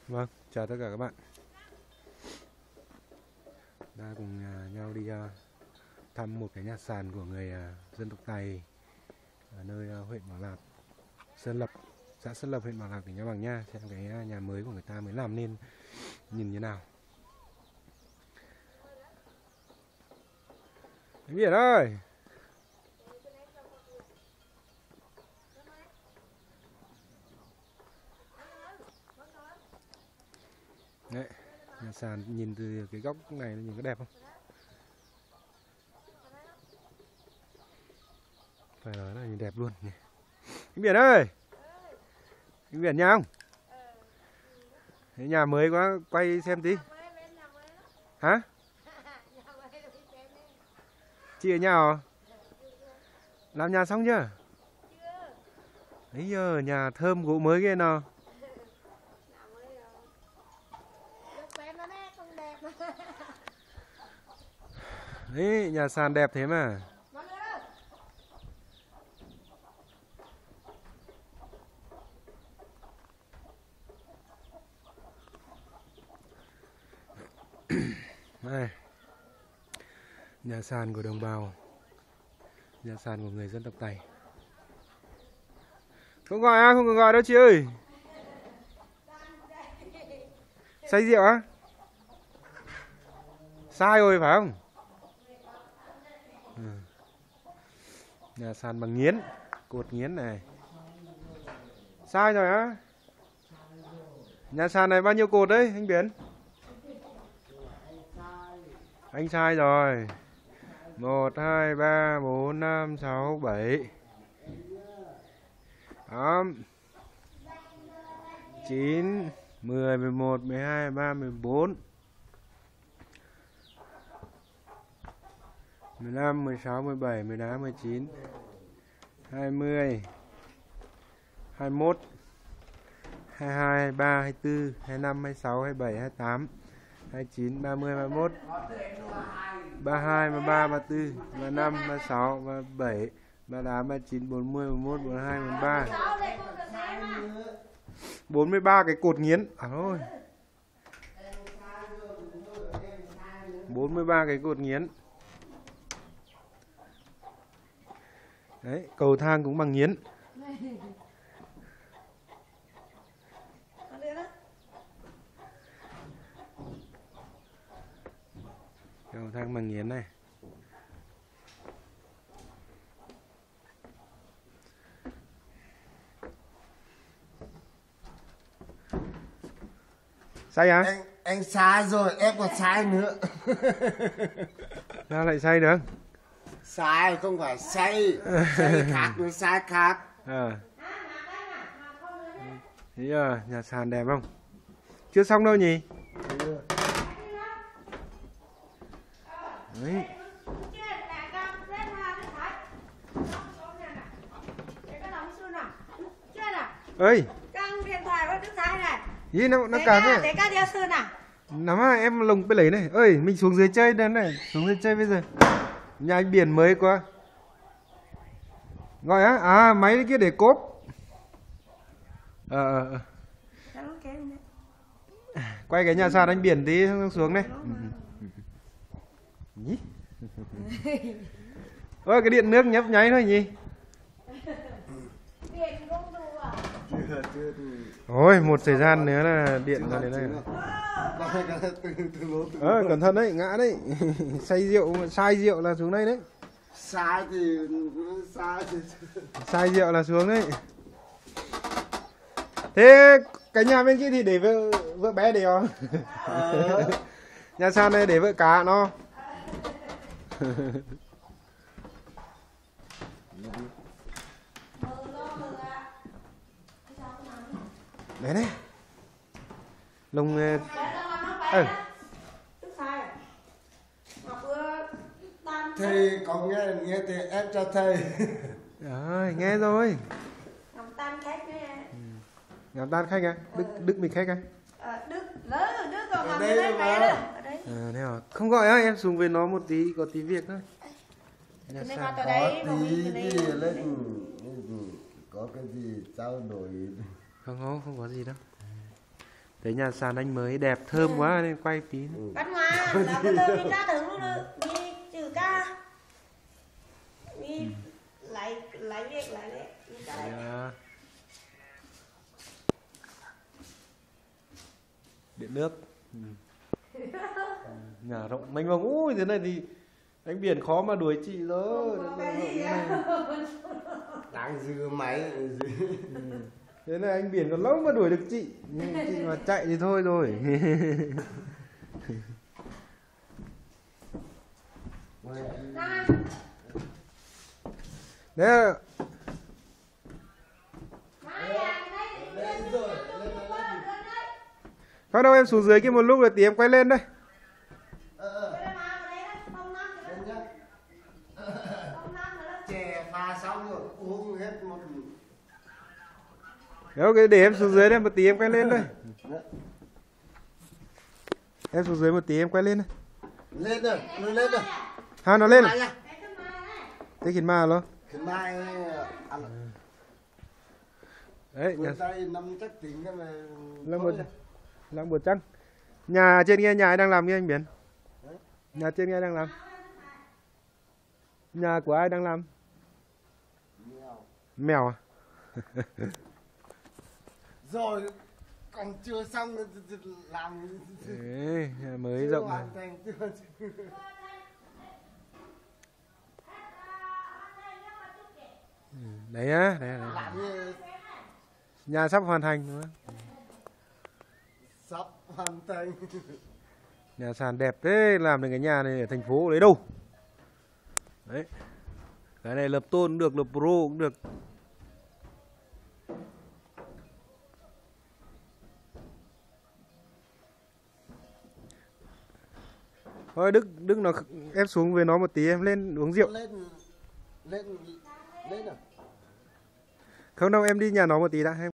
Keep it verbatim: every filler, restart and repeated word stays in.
Vâng, chào tất cả các bạn. Ta cùng nhau đi thăm một cái nhà sàn của người dân tộc Tày ở nơi huyện Bảo Lạc, Sơn Lập, xã Sơn Lập, huyện Bảo Lạc, tỉnh Cao Bằng nha. Xem cái nhà mới của người ta mới làm nên nhìn như nào. Anh Biển ơi! Đấy, nhà sàn nhìn từ cái góc này nhìn có đẹp không? Phải nói là nhìn đẹp luôn nhỉ. Anh Biển ơi! Anh Biển nhà không? Cái nhà mới quá, quay xem tí. Hả? Chị ở nhà hả? Làm nhà xong chưa? Đấy giờ nhà thơm gỗ mới ghê nào. Đấy, nhà sàn đẹp thế mà. Đây, nhà sàn của đồng bào, nhà sàn của người dân tộc Tày. Không gọi à, không cần gọi đâu chị ơi. Say rượu á? Sai rồi phải không? Ừ. Nhà sàn bằng nghiến, cột nghiến này. Sai rồi á? Nhà sàn này bao nhiêu cột đấy anh Biển? Anh sai rồi. Một, hai, ba, bốn, năm, sáu, bảy, tám, chín, mười, mười một, mười hai, mười ba, mười bốn, mười lăm, mười sáu, mười bảy, mười tám, mười chín, hai mươi, hai mươi mốt, hai mươi hai, hai mươi ba, hai mươi tư, hai mươi lăm, hai mươi sáu, hai mươi bảy, hai mươi tám, hai mươi chín, ba mươi, ba mươi mốt, ba mươi hai, ba mươi ba, ba mươi tư, ba mươi lăm, ba mươi sáu, ba mươi bảy, ba mươi tám, ba mươi chín, bốn mươi, bốn mươi mốt, bốn mươi hai, bốn mươi ba. bốn mươi ba cái cột nghiến. À thôi. bốn mươi ba cái cột nghiến. Đấy, cầu thang cũng bằng nghiến. Cầu thang bằng nghiến này. Say à? Anh, anh sai rồi, em còn sai nữa. Sao lại say được? Sai không phải say, say khác với sai khác. À. Thế à, nhà sàn đẹp không? Chưa xong đâu nhỉ? Đấy. Ơi. Ý nó nó cả này. Nắm à, em lồng cái lấy này. Ơi, mình xuống dưới chơi đây này, xuống dưới chơi bây giờ. Nhà anh Biển mới quá. Gọi á? À, máy kia để cốp. Ờ ờ. Quay cái nhà sàn anh Biển tí xuống đây. Nhí. Ôi cái điện nước nhấp nháy thôi nhỉ. Ôi một thời gian nữa là điện ra đến đây. Ờ cẩn thận đấy, ngã đấy. Say rượu, sai rượu là xuống đây đấy. Sai thì sai thì sai rượu là xuống đấy. Thế cái nhà bên kia thì để vợ vợ bé để không? Ờ. Nhà sàn này để vợ cá nó. Đấy đấy. Lông ờ. thầy có nghe nghe thì em cho thầy. Rồi nghe rồi. Ngọc Tan khách nha. Ngọc Tan khách à? Đức Đức mình khách à? Ờ, Đức, Đức, Đức còn Ở Ngọc đây đây mà. đây. Ở đây. À, thế à? Không gọi á, em xuống với nó một tí, có tí việc thôi. Nhà Nên sàn. vào tới Có đấy, mà tí mình từ thì đây. lên có cái gì trao đổi. Không có, không có gì đâu. Thấy nhà sàn anh mới đẹp thơm quá nên quay tí. Bắt ngoà là cái tơ đi ra thử luôn đi trừ ca. Đi lấy lấy việc lấy việc đi ra đây. À. Điện nước. Ừ. Nhà rộng mênh mông. Ui thế này thì đánh biển khó mà đuổi chị rồi. Đang dư máy dư. Ừ. Thế này anh biển còn lâu mà đuổi được chị. Nhưng chị mà chạy thì thôi rồi. Đấy. Bắt đầu em xuống dưới kia một lúc rồi tí em quay lên đây. Chè pha xong rồi uống hết một. Đấy, cái để em xuống dưới đây một tí em quay lên đây. Em xuống dưới một tí em quay lên đây. Lên rồi, nó lên rồi. Ha nó lên. Mai nha. Thế khiến mà nó. Khiến mai ăn. Đấy, Vườn tay năm chắc tính cái mà. Lăng một Lăng một trăng. Nhà trên kia nhà ai đang làm kia anh Biển? Nhà trên kia ai đang làm? Nhà của ai đang làm? Mèo. Mèo à? Rồi còn chưa xong làm. Đấy, nhà mới rộng này. Đấy á, đấy, đấy. Nhà sắp hoàn thành đúng không? Sắp hoàn thành. Nhà sàn đẹp thế, làm được cái nhà này ở thành phố lấy đâu? Đấy. Cái này lập tôn cũng được, lập pro cũng được. Thôi Đức, Đức nó em xuống với nó một tí em lên uống rượu. Lên lên lên rồi. Không đâu em đi nhà nó một tí đã. Em